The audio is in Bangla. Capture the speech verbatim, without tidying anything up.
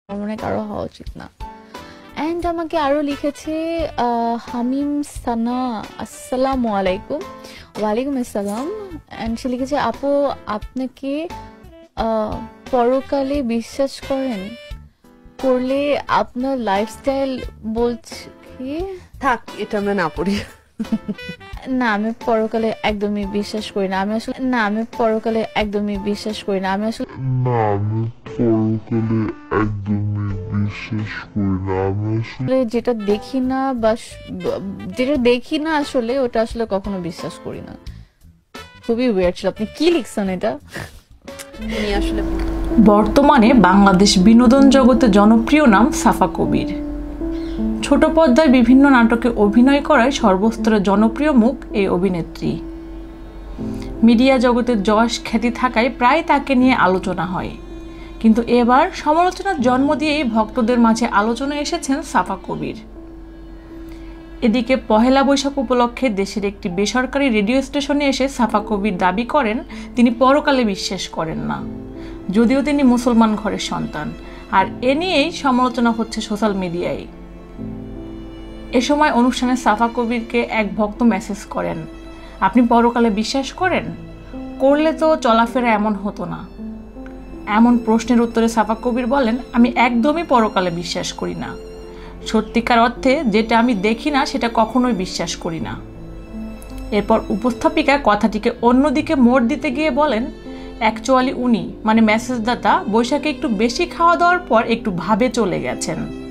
মনে কারো হওয়া উচিত না। অ্যান্ড আমাকে আরও লিখেছে হামিম সানা, আসসালামু আলাইকুম। ওয়ালাইকুম আসসালাম। অ্যান্ড সে লিখেছে, আপু আপনাকে পরকালে বিশ্বাস করেন? করলে আপনার লাইফস্টাইল বলছে কি? থাক, এটা আমরা না পড়ি। না আমি পরকালে একদমই বিশ্বাস করি না। আমি আসলে না আমি পরকালে একদমই বিশ্বাস করি না। আমি আসলে না আমি পরকালে একদমই বিশ্বাস করি না। আমি আসলে যেটা দেখি না বা যেটা দেখি না আসলে ওটা আসলে কখনো বিশ্বাস করি না। খুবই ওয়েয়ার্ড ছিল। আপনি কি লিখছেন এটা? উনি আসলে বর্তমানে বাংলাদেশ বিনোদন জগতে জনপ্রিয় নাম সাফা কবির। ছোট পর্দায় বিভিন্ন নাটকে অভিনয় করায় সর্বস্তরে জনপ্রিয় মুখ এই অভিনেত্রী। মিডিয়া জগতে যশ খ্যাতি থাকায় প্রায় তাকে নিয়ে আলোচনা হয়, কিন্তু এবার সমালোচনার জন্ম দিয়েই ভক্তদের মাঝে আলোচনা এসেছেন সাফা কবির। এদিকে পহেলা বৈশাখ উপলক্ষে দেশের একটি বেসরকারি রেডিও স্টেশনে এসে সাফা কবির দাবি করেন তিনি পরকালে বিশ্বাস করেন না, যদিও তিনি মুসলমান ঘরের সন্তান। আর এ নিয়েই সমালোচনা হচ্ছে সোশ্যাল মিডিয়ায়। এ সময় অনুষ্ঠানে সাফা কবিরকে এক ভক্ত মেসেজ করেন, আপনি পরকালে বিশ্বাস করেন? করলে তো চলাফেরা এমন হতো না। এমন প্রশ্নের উত্তরে সাফা কবির বলেন, আমি একদমই পরকালে বিশ্বাস করি না। সত্যিকার অর্থে যেটা আমি দেখি না সেটা কখনোই বিশ্বাস করি না। এরপর উপস্থাপিকা কথাটিকে অন্যদিকে মোড় দিতে গিয়ে বলেন, অ্যাকচুয়ালি উনি মানে মেসেজদাতা বৈশাখে একটু বেশি খাওয়া দাওয়ার পর একটু ভাবে চলে গেছেন।